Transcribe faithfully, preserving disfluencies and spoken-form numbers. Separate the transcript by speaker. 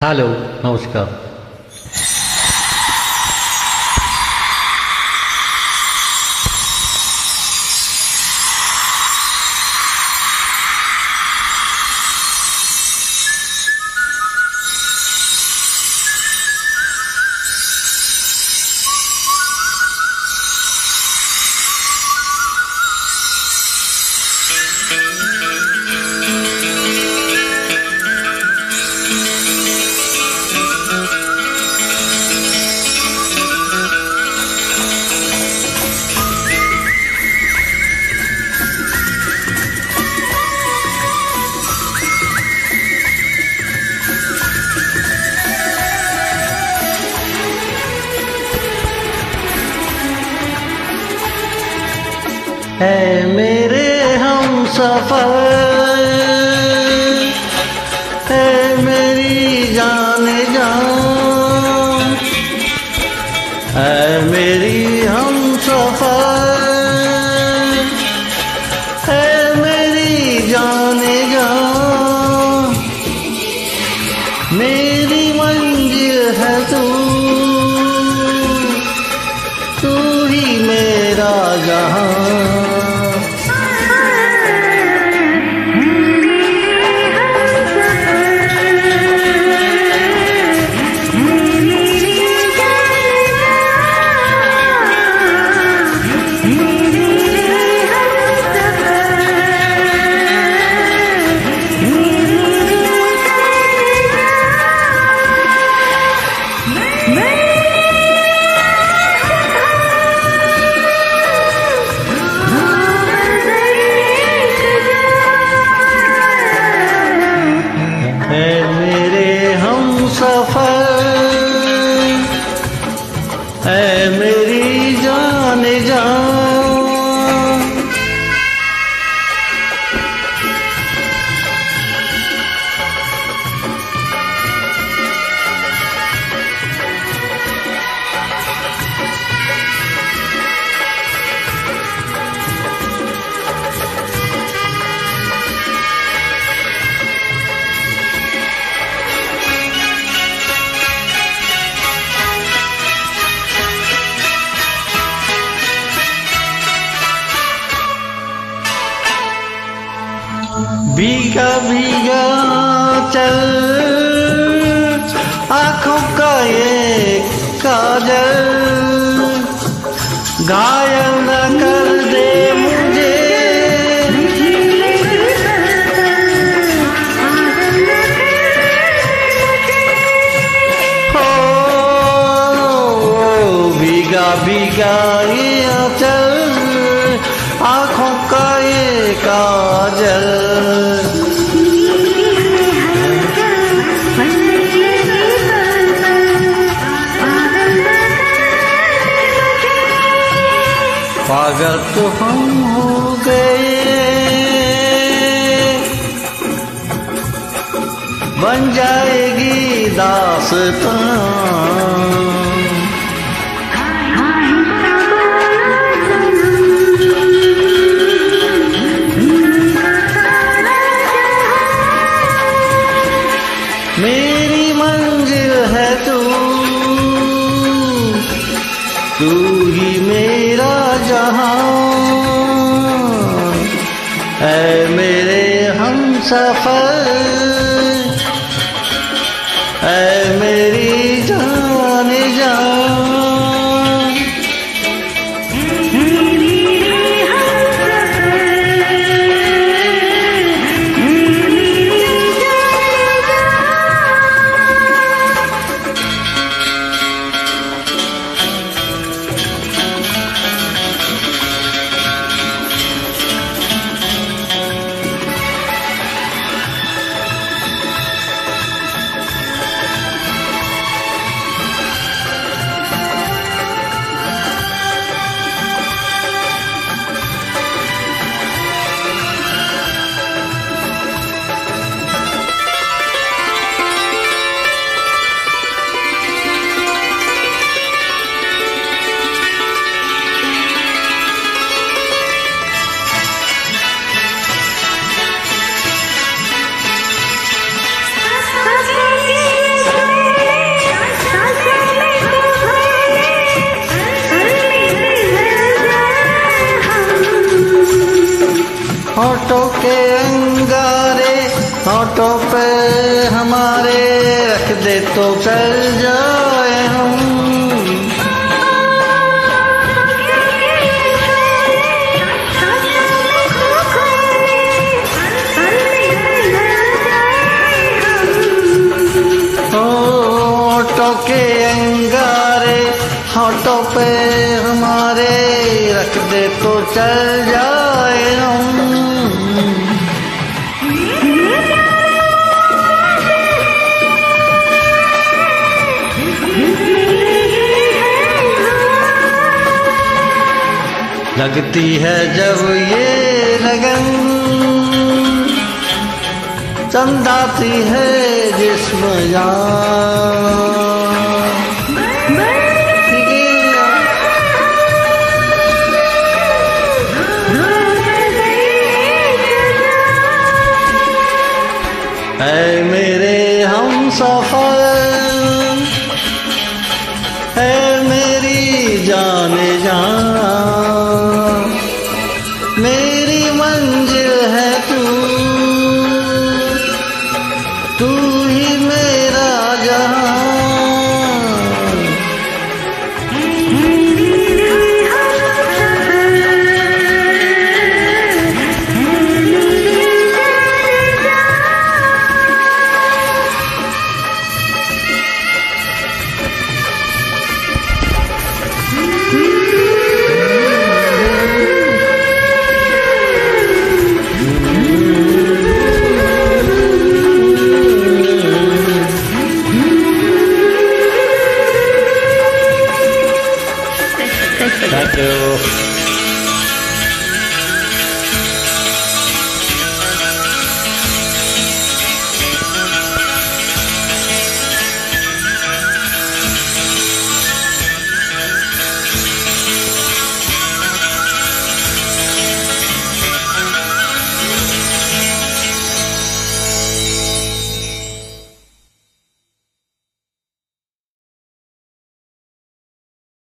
Speaker 1: Hello, नमस्कार। है मेरे हमसफर, है मेरी जान जान, है मेरी हमसफर, है मेरी जान जान, मेरी मंजिल है तू, तू ही मेरा जहां। है मेरी जान जान। भीगा भीगा चल आँखों का ये काजल, घायल न कर दे मुझे, हो भीगा भीगा ये चल आँखों का ये काजल, पागल तो हम हो गए, बन जाएगी दास्तां। मेरी मंजिल है तू, तू ही मेरा जहां, है मेरे हमसफर, है मेरी जान जान। होठों के अंगारे होठों पे हमारे रख दे तो चल जाए हम। होठों के अंगारे होठों पे हमारे रख दे तो चल जाए हम। लगती है जब ये लगन चंदाती है जिस्म जान। ऐ मेरे हमसफर